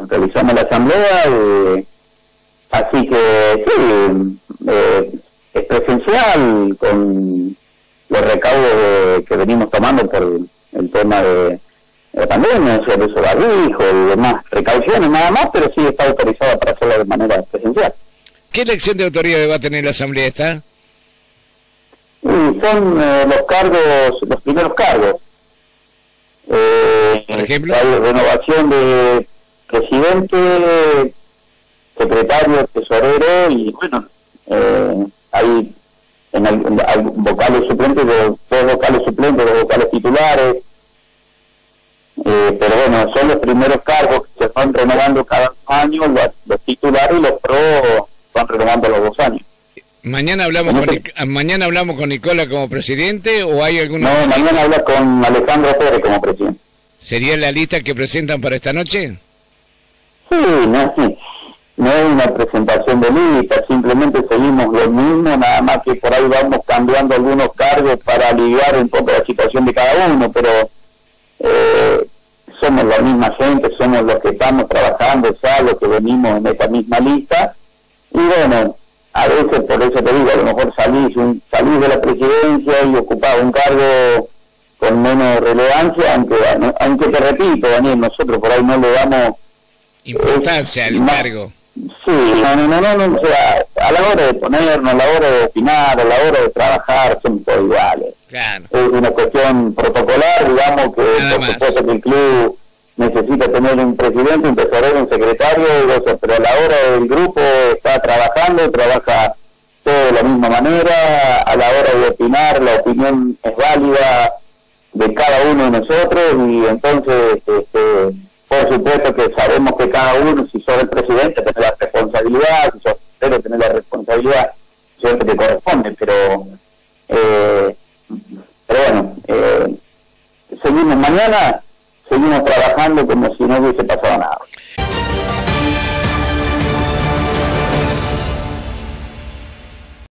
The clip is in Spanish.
realizamos la asamblea, así que sí, es presencial con los recaudos que venimos tomando por el tema de la pandemia, el uso de barbijo y demás precauciones nada más, pero sí está autorizada para hacerlo de manera presencial. ¿Qué elección de autoridades va a tener la asamblea esta? Son los cargos, los primeros cargos. Por ejemplo, hay renovación de presidente, secretario, tesorero y bueno, hay vocales suplentes, dos vocales suplentes, dos vocales titulares, pero bueno, son los primeros cargos que se van renovando cada año, los titulares y los pro van renovando los 2 años. ¿Mañana hablamos con Nicola como presidente o hay alguna...? No, mañana habla con Alejandro Pérez como presidente. ¿Sería la lista que presentan para esta noche? Sí, no es una presentación de lista, simplemente seguimos lo mismo, nada más que por ahí vamos cambiando algunos cargos para aliviar un poco la situación de cada uno, pero somos la misma gente, somos los que estamos trabajando ya, los que venimos en esta misma lista, y bueno, a veces por eso te digo, a lo mejor salís de la presidencia y ocupás un cargo con menos relevancia, aunque te repito, Daniel, nosotros por ahí no le damos importancia al cargo. Sí, no, o sea, a la hora de ponernos, a la hora de opinar, a la hora de trabajar, son todos iguales. Claro. Es una cuestión protocolar, digamos, que por supuesto que el club necesita tener un presidente, un tesorero, un secretario, pero a la hora del grupo está trabajando, trabaja todo de la misma manera, a la hora de opinar, la opinión es válida de cada uno de nosotros, y entonces, por supuesto que sabemos que cada uno, si sos el presidente, tiene la responsabilidad, si sos secretario, tiene la responsabilidad siempre que corresponde, pero bueno, seguimos mañana, seguimos trabajando como si no hubiese pasado nada.